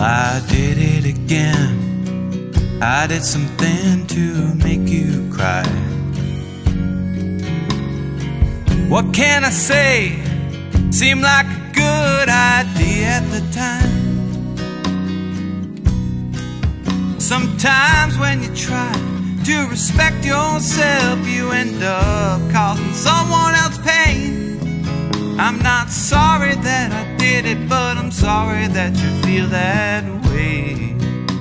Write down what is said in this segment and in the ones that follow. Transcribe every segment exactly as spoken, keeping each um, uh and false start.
I did it again. I did something to make you cry. What can I say? Seemed like a good idea at the time. Sometimes when you try to respect yourself, you end up causing someone else pain. I'm not sorry that I did it, but I'm sorry that you feel that way.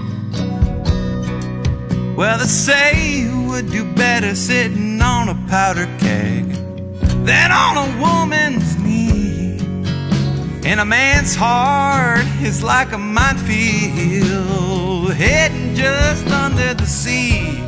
Well, they say you would do better sitting on a powder keg than on a woman's knee. And a man's heart is like a minefield heading just under the sea.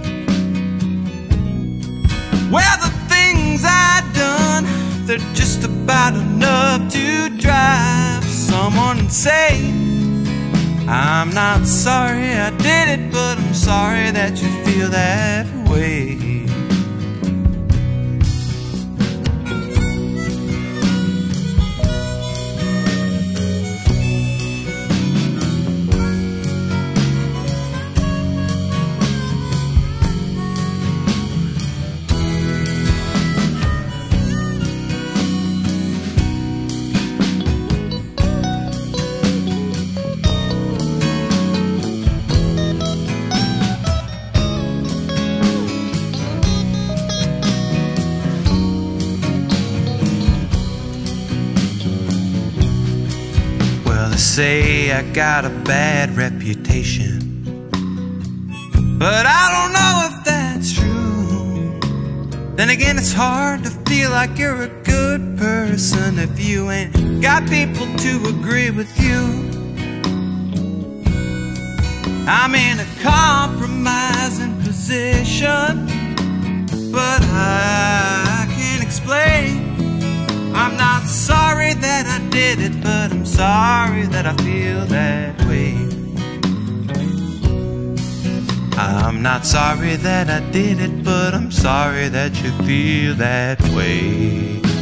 Well, the things I've done, they're just about enough to drive someone insane. I'm not sorry I did it, but I'm sorry that you feel that way. They say I got a bad reputation, but I don't know if that's true. Then again, it's hard to feel like you're a good person if you ain't got people to agree with you. I'm in a compromising position, but I can't explain. I'm not sorry that I did it, but I'm sorry that I feel that way. I'm not sorry that I did it, but I'm sorry that you feel that way.